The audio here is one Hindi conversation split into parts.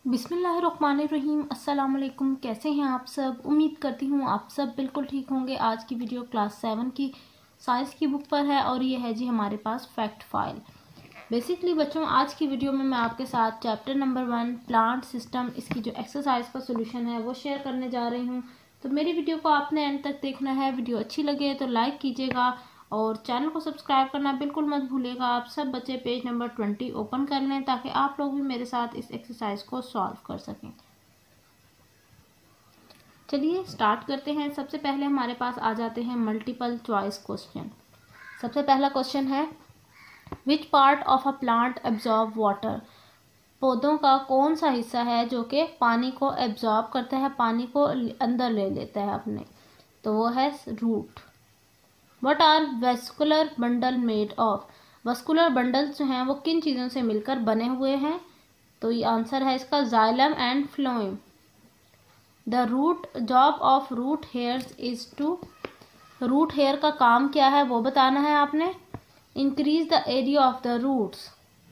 बिस्मिल्लाहिर्रहमानिर्रहीम। अस्सलाम वालेकुम। कैसे हैं आप सब? उम्मीद करती हूँ आप सब बिल्कुल ठीक होंगे। आज की वीडियो क्लास 7 की साइंस की बुक पर है और ये है जी हमारे पास फैक्ट फाइल। बेसिकली बच्चों, आज की वीडियो में मैं आपके साथ चैप्टर नंबर 1 प्लांट सिस्टम, इसकी जो एक्सरसाइज का सोल्यूशन है वो शेयर करने जा रही हूँ। तो मेरी वीडियो को आपने एंड तक देखना है। वीडियो अच्छी लगे तो लाइक कीजिएगा और चैनल को सब्सक्राइब करना बिल्कुल मत भूलिएगा। आप सब बच्चे पेज नंबर 20 ओपन कर लें ताकि आप लोग भी मेरे साथ इस एक्सरसाइज को सॉल्व कर सकें। चलिए स्टार्ट करते हैं। सबसे पहले हमारे पास आ जाते हैं मल्टीपल चॉइस क्वेश्चन। सबसे पहला क्वेश्चन है, which part of a plant absorb water? पौधों का कौन सा हिस्सा है जो कि पानी को एब्जॉर्ब करता है, पानी को अंदर ले लेता है अपने? तो वो है root. What are vascular bundle made of? Vascular bundles जो हैं वो किन चीज़ों से मिलकर बने हुए हैं? तो ये आंसर है इसका xylem and phloem. The root job of root hairs is to, root hair का काम क्या है वो बताना है आपने। Increase the area of the roots.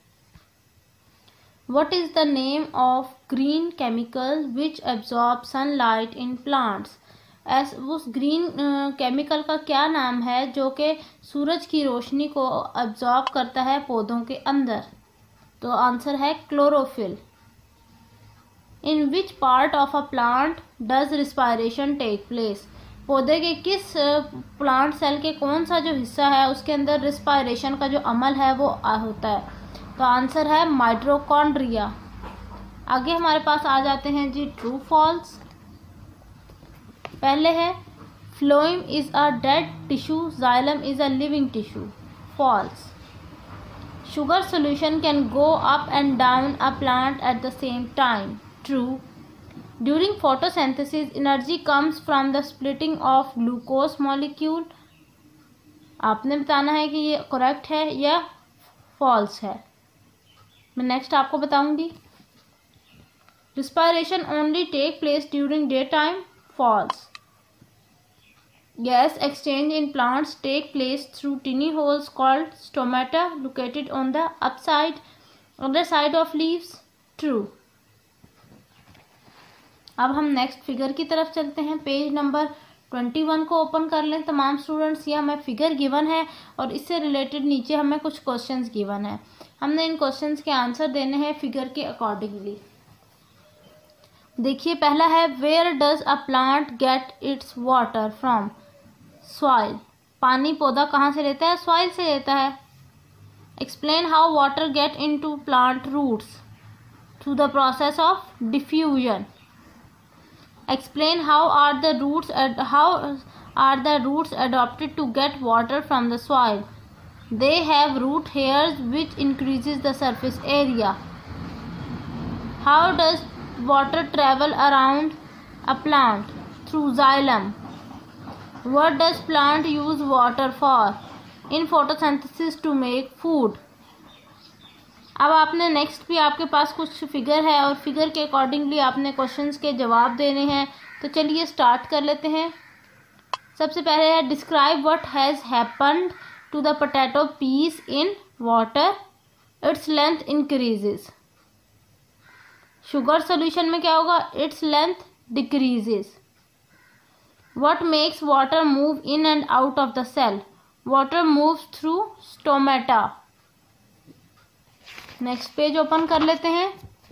What is the name of green chemical which absorb sunlight in plants? उस ग्रीन केमिकल का क्या नाम है जो कि सूरज की रोशनी को एब्जॉर्ब करता है पौधों के अंदर? तो आंसर है chlorophyll. In which part of a plant does respiration take place? पौधे के किस प्लांट सेल के कौन सा जो हिस्सा है उसके अंदर रिस्पायरेशन का जो अमल है वो होता है? तो आंसर है माइटोकॉन्ड्रिया। आगे हमारे पास आ जाते हैं जी ट्रू फॉल्स। पहले है, phloem is a dead tissue, xylem is a living tissue. False. Sugar solution can go up and down a plant at the same time. True. During photosynthesis energy comes from the splitting of glucose molecule. आपने बताना है कि ये करेक्ट है या फॉल्स है। मैं नेक्स्ट आपको बताऊंगी। Respiration only take place during day time. False. Gas exchange in plants take place through tiny holes called stomata located on the underside of leaves. True. अब हम नेक्स्ट फिगर की तरफ चलते हैं। पेज नंबर 21 को ओपन कर लें तमाम स्टूडेंट्स। यह हमें फिगर गिवन है और इससे रिलेटेड नीचे हमें कुछ क्वेश्चंस गिवन है। हमने इन क्वेश्चंस के आंसर देने हैं फिगर के अकॉर्डिंगली। देखिए, पहला है, where does a plant get its water from? Soil. पानी पौधा कहाँ से लेता है? सॉइल से लेता है। Explain how water get into plant roots? Through the process of diffusion. Explain how are the roots adopted to get water from the soil? They have root hairs which increases the surface area. How does water travel around a plant? Through xylem. What does plant use water for? In photosynthesis to make food. अब आपने नेक्स्ट भी आपके पास कुछ फिगर है और फिगर के अकॉर्डिंगली आपने क्वेश्चंस के जवाब देने हैं। तो चलिए स्टार्ट कर लेते हैं। सबसे पहले है, describe what has happened to the potato piece in water, its length increases. Sugar solution में क्या होगा? Its length decreases. What makes water move in and out of the cell? Water moves through stomata. Next page open कर लेते हैं।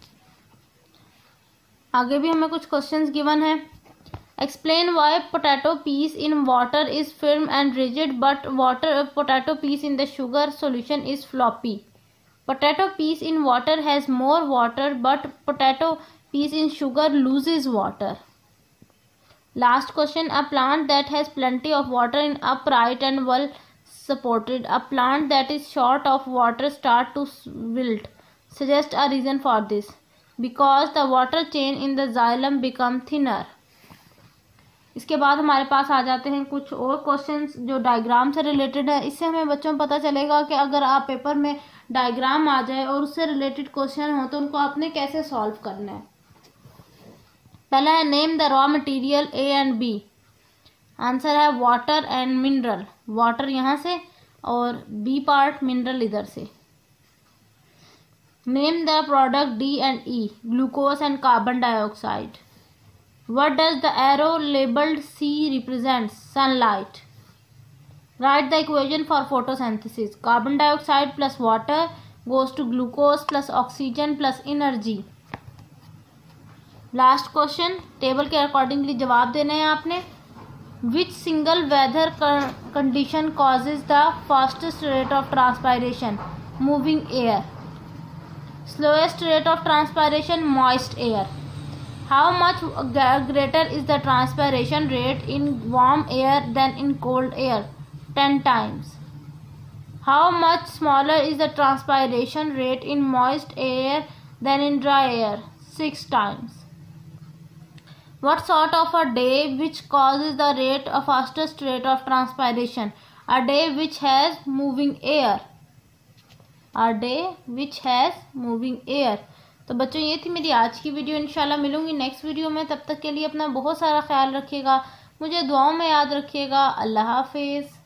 आगे भी हमें कुछ क्वेश्चंस गिवन है। Explain why potato piece in water is firm and rigid but potato piece in the sugar solution is floppy. Potato piece in water has more water, but potato piece in sugar loses water. Last question, a plant that has plenty of water in upright and well supported. A plant that is short of water start to wilt. Suggest a reason for this. Because the water chain in the xylem become thinner. इसके बाद हमारे पास आ जाते हैं कुछ और क्वेश्चंस जो डायग्राम से रिलेटेड है। इससे हमें बच्चों को पता चलेगा कि अगर आप पेपर में डायग्राम आ जाए और उससे रिलेटेड क्वेश्चन हो तो उनको आपने कैसे सॉल्व करना है। पहला है, name the raw material A and B. Answer है वाटर एंड मिनरल। वाटर यहाँ से और बी पार्ट मिनरल इधर से। Name the product D and E, glucose and carbon dioxide. What does the arrow labeled C represent? Sunlight. Write the equation for photosynthesis. Carbon dioxide plus water goes to glucose plus oxygen plus energy. Last question, table के अकॉर्डिंगली जवाब देने हैं आपने. Which single weather condition causes the fastest rate of transpiration? Moving air. Slowest rate of transpiration? Moist air. How much greater is the transpiration rate in warm air than in cold air? 10 times. How much smaller is the transpiration rate in moist air than in dry air? 6 times. What sort of a day which causes the fastest rate of transpiration? A day which has moving air. A day which has moving air. तो बच्चों ये थी मेरी आज की वीडियो. इंशाल्लाह मिलूंगी नेक्स्ट वीडियो में. तब तक के लिए अपना बहुत सारा ख्याल रखिएगा. मुझे दुआओं में याद रखिएगा. अल्लाह हाफिज़.